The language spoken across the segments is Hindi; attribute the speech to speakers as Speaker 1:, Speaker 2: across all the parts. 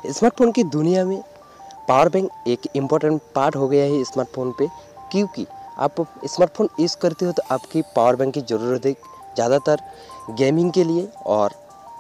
Speaker 1: स्मार्टफोन की दुनिया में पावर बैंक एक इम्पॉर्टेंट पार्ट हो गया है स्मार्टफोन पे, क्योंकि आप स्मार्टफोन यूज़ करते हो तो आपकी पावर बैंक की ज़रूरत है ज़्यादातर गेमिंग के लिए और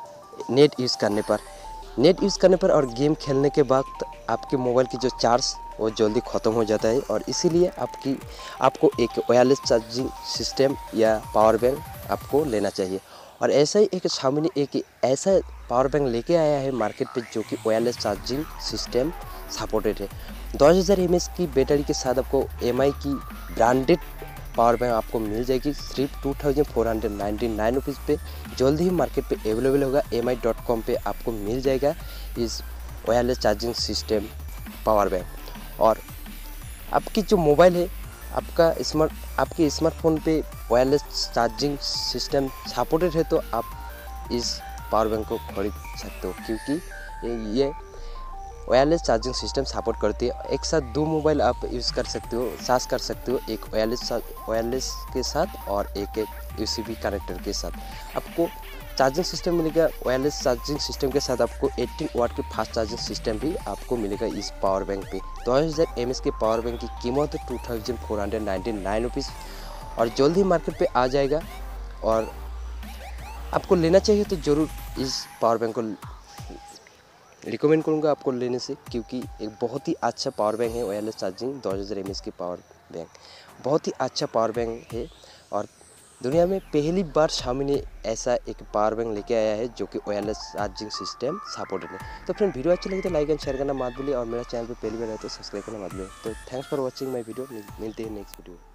Speaker 1: नेट यूज़ करने पर और गेम खेलने के बाद आपके मोबाइल की जो चार्ज वो जल्दी ख़त्म हो जाता है और इसीलिए आपको एक वायरलेस चार्जिंग सिस्टम या पावर बैंक आपको लेना चाहिए। और ऐसा ही एक Xiaomi ने एक ऐसा पावर बैंक लेके आया है मार्केट पे जो कि वायरलेस चार्जिंग सिस्टम सपोर्टेड है। 2000 mAh की बैटरी के साथ आपको MI की ब्रांडेड पावर बैंक आपको मिल जाएगी सिर्फ 2499 रुपीज़ पे। जल्द ही मार्केट पे अवेलेबल होगा। mi.com पे आपको मिल जाएगा इस wireless charging system power bank. और आपकी जो मोबाइल है आपके स्मार्टफोन पे वायरलेस चार्जिंग सिस्टम सपोर्टेड है तो आप इस पावर बैंक को खरीद सकते हो, क्योंकि ये वायरलेस चार्जिंग सिस्टम सपोर्ट करती है। एक साथ दो मोबाइल आप यूज़ कर सकते हो, चार्ज कर सकते हो, एक वायरलेस के साथ और एक USB कनेक्टर के साथ। आपको चार्जिंग सिस्टम मिलेगा वायरलेस चार्जिंग सिस्टम के साथ। आपको 18 वाट की फास्ट चार्जिंग सिस्टम भी आपको मिलेगा इस पावर बैंक पे। 2000 mAh के पावर बैंक की कीमत है 2499 रुपीज़ और जल्द ही मार्केट पे आ जाएगा। और आपको लेना चाहिए तो ज़रूर इस पावर बैंक को रिकमेंड करूँगा आपको लेने से, क्योंकि एक बहुत ही अच्छा पावर बैंक है वायरलेस चार्जिंग 2000 mAh की पावर बैंक। बहुत ही अच्छा पावर बैंक है और दुनिया में पहली बार Xiaomi ने ऐसा एक पावर बैंक लेके आया है जो कि वायरलेस चार्जिंग सिस्टम सपोर्टेड है। तो फ्रेंड, वीडियो अच्छी लगी तो लाइक एंड शेयर करना मत भूलिए और मेरा चैनल पे पहली बार है तो सब्सक्राइब करना मत भूलिए। तो thanks for watching my video. मिलते हैं नेक्स्ट वीडियो।